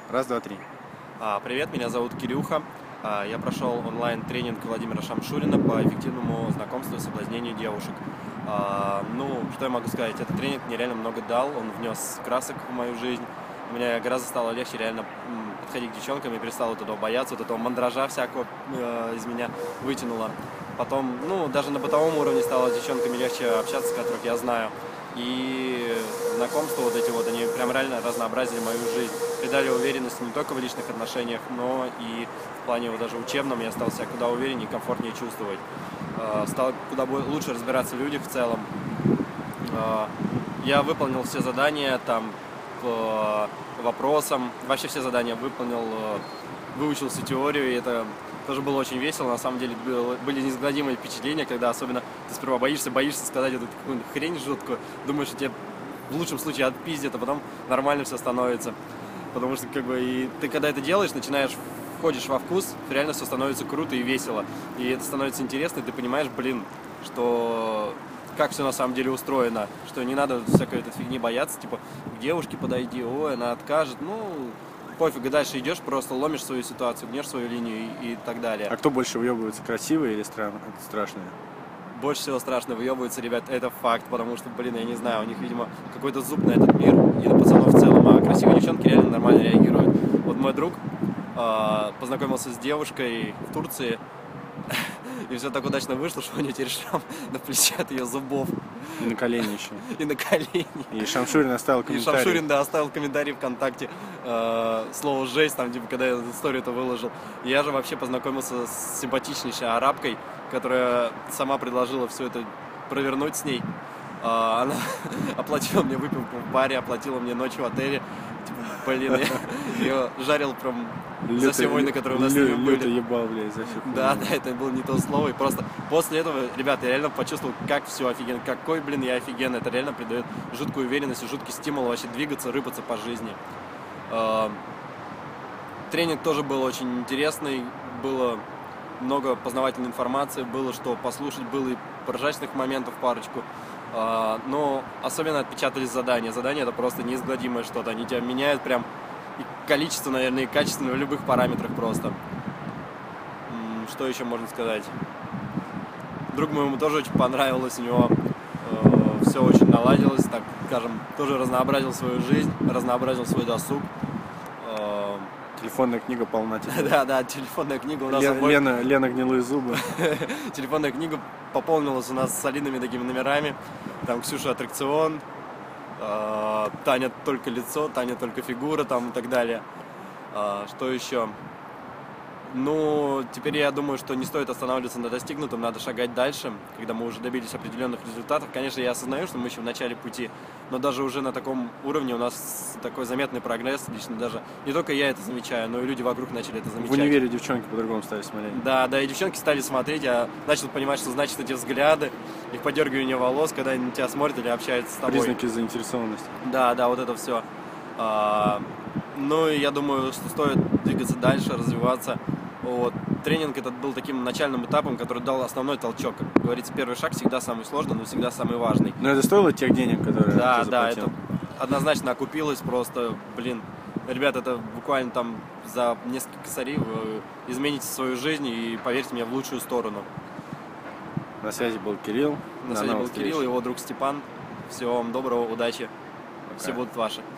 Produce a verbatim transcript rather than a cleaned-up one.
Раз, два, три. А, Привет, меня зовут Кирюха. А, Я прошел онлайн-тренинг Владимира Шамшурина по эффективному знакомству и соблазнению девушек. А, Ну, что я могу сказать? Этот тренинг мне реально много дал, он внес красок в мою жизнь. Мне гораздо стало легче реально м, подходить к девчонкам, я перестал вот этого бояться, вот этого мандража всякого э, из меня вытянуло. Потом, ну, даже на бытовом уровне стало с девчонками легче общаться, которых я знаю. И знакомства вот эти вот, они прям реально разнообразили мою жизнь. Придали уверенности не только в личных отношениях, но и в плане вот даже учебном я стал себя куда увереннее и комфортнее чувствовать. Э, Стал куда бо- лучше разбираться в людях в целом. Э, Я выполнил все задания там по вопросам, вообще все задания выполнил, э, выучил всю теорию, и это тоже было очень весело. На самом деле было- были неизгладимые впечатления, когда особенно ты сперва боишься, боишься сказать эту какую-нибудь хрень жуткую, думаешь, что тебе в лучшем случае отпиздят, а потом нормально все становится. Потому что как бы и ты когда это делаешь, начинаешь входишь во вкус, реально все становится круто и весело. И это становится интересно, и ты понимаешь, блин, что как все на самом деле устроено, что не надо всякой этой фигни бояться, типа, к девушке подойди, ой, она откажет, ну, пофиг, и дальше идешь, просто ломишь свою ситуацию, гнешь свою линию и, и так далее. А кто больше въебывается, красивые или стран... страшные? Больше всего страшно выебываются, ребят, это факт, потому что, блин, я не знаю, у них, видимо, какой-то зуб на этот мир и на пацанов в целом, а красивые девчонки реально нормально реагируют. Вот мой друг э, познакомился с девушкой в Турции, и все так удачно вышло, что у нее теперь шрам на плече от ее зубов И на колени еще. и на колени. И Шамшурин оставил И комментарий. Шамшурин, да, оставил комментарий ВКонтакте, э, слово «жесть», там, типа, когда я историю-то выложил. И я же вообще познакомился с симпатичнейшей арабкой, которая сама предложила все это провернуть с ней. А, Она оплатила мне выпивку в баре, оплатила мне ночь в отеле. Типа, блин, я ее жарил прям за все войны, которые у нас с ними были. Люто ебал, блядь, за все. Да, да, это было не то слово. И просто после этого, ребята, я реально почувствовал, как все офигенно. Какой, блин, я офигенный. Это реально придает жуткую уверенность и жуткий стимул вообще двигаться, рыпаться по жизни. Э, Тренинг тоже был очень интересный. Было много познавательной информации, было что послушать, было и поражательных моментов парочку. Э, Но особенно отпечатались задания. Задания — это просто неизгладимое что-то. Они тебя меняют прям и количество, наверное, и качественно в любых параметрах просто. М, Что еще можно сказать? Друг моему тоже очень понравилось, у него э, все очень наладилось, так скажем, тоже разнообразил свою жизнь, разнообразил свой досуг. Э, Телефонная книга полна теперь. Да, да, телефонная книга у нас Лен- обоих- Лена, Лена гнилые зубы. телефонная книга пополнилась у нас солидными такими номерами. Там Ксюша аттракцион, э, Таня только лицо, Таня только фигура, там и так далее. Э, Что еще? Ну, теперь я думаю, что не стоит останавливаться на достигнутом, надо шагать дальше, когда мы уже добились определенных результатов. Конечно, я осознаю, что мы еще в начале пути, но даже уже на таком уровне у нас такой заметный прогресс, лично даже не только я это замечаю, но и люди вокруг начали это замечать. В универе девчонки по-другому стали смотреть. Да, да, и девчонки стали смотреть, я начал понимать, что значит эти взгляды, их подергивание волос, когда они на тебя смотрят или общаются с тобой. Признаки заинтересованности. Да, да, вот это все. А, ну и я думаю, что стоит двигаться дальше, развиваться. Вот. Тренинг этот был таким начальным этапом, который дал основной толчок. Как говорится, первый шаг всегда самый сложный, но всегда самый важный. Но это стоило тех денег, которые Да, ты да, заплатил? это однозначно окупилось просто, блин. Ребят, это буквально там за несколько косарей вы измените свою жизнь и поверьте мне в лучшую сторону. На связи был Кирилл. На До связи был новых встреч. Кирилл, его друг Степан. Всего вам доброго, удачи. Все Пока. будут ваши.